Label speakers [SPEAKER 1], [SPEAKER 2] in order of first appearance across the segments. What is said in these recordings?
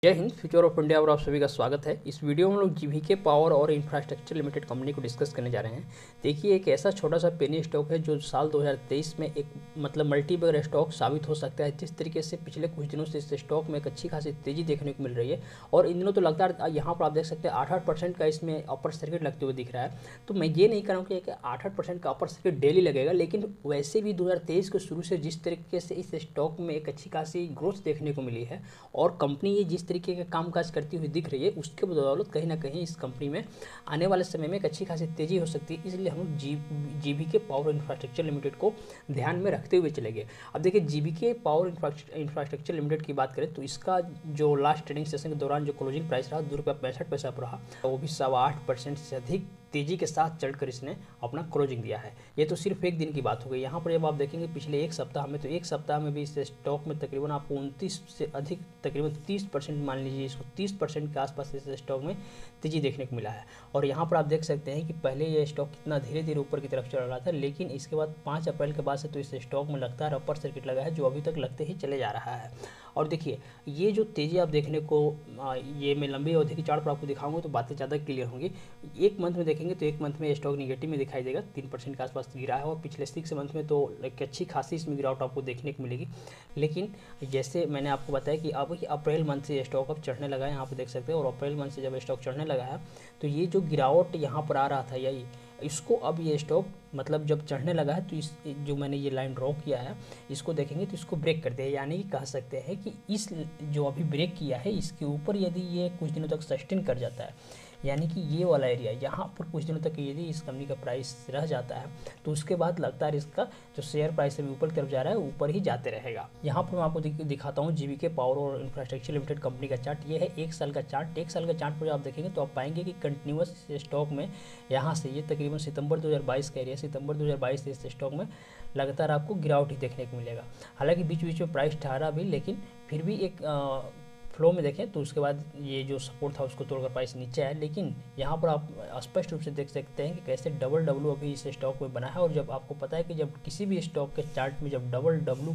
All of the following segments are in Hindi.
[SPEAKER 1] जय हिंद। फ्यूचर ऑफ इंडिया और आप सभी का स्वागत है। इस वीडियो में हम लोग जीवीके पावर और इंफ्रास्ट्रक्चर लिमिटेड कंपनी को डिस्कस करने जा रहे हैं। देखिए, एक ऐसा छोटा सा पेनी स्टॉक है जो साल 2023 में एक मल्टी बैगर स्टॉक साबित हो सकता है। जिस तरीके से पिछले कुछ दिनों से इस स्टॉक में एक अच्छी खासी तेजी देखने को मिल रही है और इन दिनों तो लगातार यहाँ पर आप देख सकते हैं 8% का इसमें अपर सर्किट लगते हुए दिख रहा है। तो मैं ये नहीं कह रहा हूँ कि 8% का अपर सर्किट डेली लगेगा, लेकिन वैसे भी 2023 के शुरू से जिस तरीके से इस स्टॉक में एक अच्छी खासी ग्रोथ देखने को मिली है और कंपनी ये जिस तरीके के कामकाज करती हुई दिख रही है, उसके बदौलत कहीं ना कहीं इस कंपनी में आने वाले समय में एक अच्छी खासी तेजी हो सकती है। इसलिए हम लोग जीवीके पावर इंफ्रास्ट्रक्चर लिमिटेड को ध्यान में रखते हुए चलेंगे। अब देखिए, जीवीके पावर इंफ्रास्ट्रक्चर लिमिटेड की बात करें तो इसका जो लास्ट ट्रेडिंग सेशन के दौरान जो क्लोजिंग प्राइस रहा ₹2.65 पर रहा, वो भी 8.25% से अधिक तेजी के साथ चढ़कर इसने अपना क्लोजिंग दिया है। ये तो सिर्फ एक दिन की बात हो गई। यहाँ पर जब आप देखेंगे पिछले एक सप्ताह में, तो एक सप्ताह में भी इस स्टॉक में तकरीबन आपको 29 से अधिक तकरीबन 30% मान लीजिए, इसको 30% के आसपास इस स्टॉक में तेजी देखने को मिला है। और यहाँ पर आप देख सकते हैं कि पहले ये स्टॉक कितना धीरे धीरे ऊपर की तरफ चल रहा था, लेकिन इसके बाद 5 अप्रैल के बाद से तो इस स्टॉक में लगातार अपर सर्किट लगा है, जो अभी तक लगते ही चले जा रहा है। और देखिए, ये जो तेज़ी आप देखने को, ये मैं लंबी अवधि की चार्ट पर आपको दिखाऊंगा तो बातें ज़्यादा क्लियर होंगी। एक मंथ में देखेंगे तो एक मंथ में स्टॉक निगेटिव में दिखाई देगा, 3% के आसपास गिरा है और पिछले 6 मंथ में तो एक अच्छी खासी इसमें गिरावट आपको देखने को मिलेगी। लेकिन जैसे मैंने आपको बताया कि अब अप्रैल मंथ से स्टॉक अब चढ़ने लगा है, यहाँ पर देख सकते हैं। और अप्रैल मंथ से जब स्टॉक चढ़ने लगा है तो ये जो गिरावट यहाँ पर आ रहा था, यही इसको अब ये स्टॉक जब चढ़ने लगा है तो इस जो मैंने ये लाइन ड्रॉ किया है, इसको देखेंगे तो इसको ब्रेक कर दिया। यानी कि कह सकते हैं कि इस जो अभी ब्रेक किया है, इसके ऊपर यदि ये कुछ दिनों तक सस्टेन कर जाता है, यानी कि ये वाला एरिया यहाँ पर कुछ दिनों तक यदि इस कंपनी का प्राइस रह जाता है, तो उसके बाद लगता है इसका जो शेयर प्राइस है ऊपर की तरफ जा रहा है, ऊपर ही जाते रहेगा। यहाँ पर मैं आपको दिखाता हूँ जीवीके पावर और इंफ्रास्ट्रक्चर लिमिटेड कंपनी का चार्ट। ये है 1 साल का चार्ट। 1 साल का चार्ट पर आप देखेंगे तो आप पाएंगे कि कंटिन्यूस स्टॉक में यहाँ से ये तकरीबन सितंबर 2022 का एरिया, सितंबर 2022 से इस स्टॉक में लगातार आपको गिरावट ही देखने को मिलेगा। हालांकि बीच बीच में प्राइस ठहरा भी, लेकिन फिर भी एक फ्लो में देखें तो उसके बाद ये जो सपोर्ट था उसको तोड़कर प्राइस नीचे आया। लेकिन यहाँ पर आप स्पष्ट रूप से देख सकते हैं कि कैसे डबल डब्ल्यू अभी इस स्टॉक में बना है। और जब आपको पता है कि जब किसी भी स्टॉक के चार्ट में जब डबल डब्ल्यू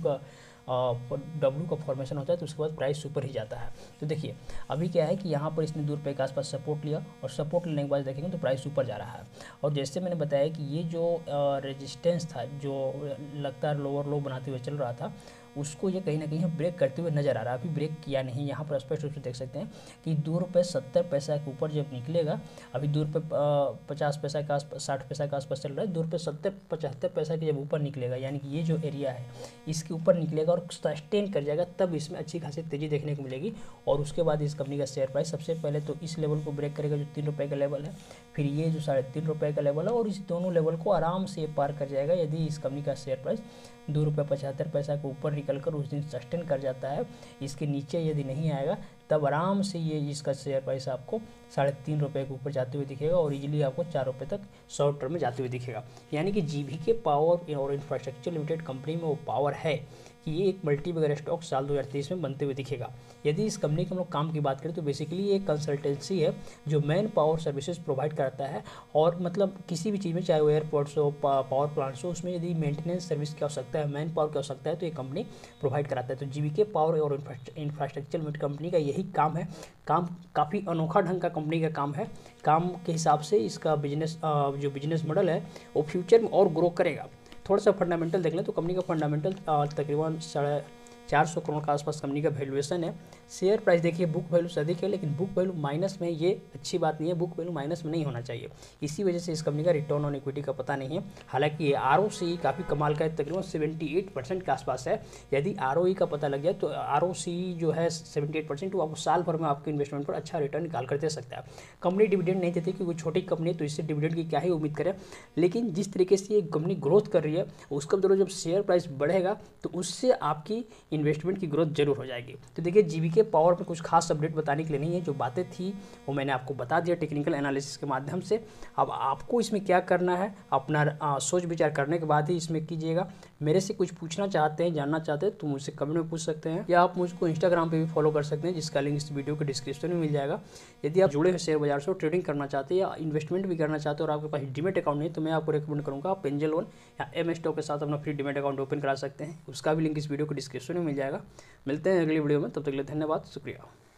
[SPEAKER 1] का फॉर्मेशन होता है तो उसके बाद प्राइस ऊपर ही जाता है। तो देखिए, अभी क्या है कि यहाँ पर इसने ₹2 के आसपास सपोर्ट लिया और सपोर्ट लेने के बाद देखेंगे तो प्राइस ऊपर जा रहा है। और जैसे मैंने बताया कि ये जो रेजिस्टेंस था, जो लगातार लोअर लो बनाते हुए चल रहा था, उसको ये कहीं ना कहीं ब्रेक करते हुए नजर आ रहा है। अभी ब्रेक किया नहीं। यहाँ पर स्पष्ट रूप से देख सकते हैं कि ₹2.70 के ऊपर जब निकलेगा, अभी ₹2.50 के आसपास, 60 पैसा के आसपास चल रहा है, ₹2.75 के जब ऊपर निकलेगा, यानी कि ये जो एरिया है इसके ऊपर निकलेगा और सस्टेन कर जाएगा, तब इसमें अच्छी खासी तेजी देखने को मिलेगी। और उसके बाद इस कंपनी का शेयर प्राइस सबसे पहले तो इस लेवल को ब्रेक करेगा जो ₹3 का लेवल है, फिर ये जो ₹3.5 का लेवल है, और इस दोनों लेवल को आराम से पार कर जाएगा यदि इस कंपनी का शेयर प्राइस ₹2.75 के ऊपर निकलकर उस दिन सस्टेन कर जाता है। इसके नीचे यदि नहीं आएगा तब आराम से ये इसका शेयर प्राइस आपको ₹3.5 के ऊपर जाते हुए दिखेगा और इजीली आपको ₹4 तक शॉर्ट टर्म में जाते हुए दिखेगा। यानी कि जीवीके पावर और इंफ्रास्ट्रक्चर लिमिटेड कंपनी में वो पावर है कि ये एक मल्टी बैगर स्टॉक साल 2023 में बनते हुए दिखेगा। यदि इस कंपनी के हम लोग काम की बात करें तो बेसिकली ये एक कंसल्टेंसी है जो मैन पावर सर्विसेज प्रोवाइड करता है। और किसी भी चीज़ में, चाहे वो एयरपोर्ट्स हो, पावर प्लांट्स हो, उसमें यदि मेंटेनेंस सर्विस की आवश्यकता है, मैन पावर की आवश्यकता है, तो ये कंपनी प्रोवाइड कराता है। तो जीवीके पावर और इंफ्रास्ट्रक्चर लिमिटेड कंपनी का यही काम है। काम काफ़ी अनोखा ढंग का कंपनी का काम है। काम के हिसाब से इसका जो बिजनेस मॉडल है वो फ्यूचर में और ग्रो करेगा। थोड़ा सा फंडामेंटल देख लें तो कंपनी का फंडामेंटल तकरीबन 450 करोड़ के आसपास कंपनी का वैल्यूएशन है। शेयर प्राइस देखिए बुक वैल्यू से अधिक है, लेकिन बुक वैल्यू माइनस में, ये अच्छी बात नहीं है। बुक वैल्यू माइनस में नहीं होना चाहिए, इसी वजह से इस कंपनी का रिटर्न ऑन इक्विटी का पता नहीं है। हालांकि ये ROCE काफ़ी कमाल का है, तकरीबन 78% के आसपास है। यदि ROE का पता लग जाए तो ROCE जो है 78%, वो आपको साल भर में आपके इन्वेस्टमेंट पर अच्छा रिटर्न निकाल कर दे सकता है। कंपनी डिविडेंड नहीं देती क्योंकि छोटी कंपनी है, तो इससे डिविडेंड की क्या ही उम्मीद करें। लेकिन जिस तरीके से ये कंपनी ग्रोथ कर रही है, उसका बदौलत जब शेयर प्राइस बढ़ेगा तो उससे आपकी इन्वेस्टमेंट की ग्रोथ जरूर हो जाएगी। तो देखिए, जीवीके पावर में कुछ खास अपडेट बताने के लिए नहीं है। जो बातें थी वो मैंने आपको बता दिया टेक्निकल एनालिसिस के माध्यम से। अब आपको इसमें क्या करना है, अपना सोच विचार करने के बाद ही इसमें कीजिएगा। मेरे से कुछ पूछना चाहते हैं, जानना चाहते हैं तो मुझसे कमेंट में पूछ सकते हैं, या आप मुझको इंस्टाग्राम पे भी फॉलो कर सकते हैं, जिसका लिंक इस वीडियो के डिस्क्रिप्शन में मिल जाएगा। यदि आप जुड़े हुए शेयर बाजार से ट्रेडिंग करना चाहते हैं या इन्वेस्टमेंट भी करना चाहते हैं और आपके पास डीमेट अकाउंट नहीं, तो मैं आपको रिकमेंड करूँगा आप एंजल वन या एम स्टॉक के साथ अपना फ्री डीमेट अकाउंट ओपन करा सकते हैं। उसका भी लिंक इस वीडियो के डिस्क्रिप्शन में मिल जाएगा। मिलते हैं अगली वीडियो में, तब तक के लिए धन्यवाद, शुक्रिया।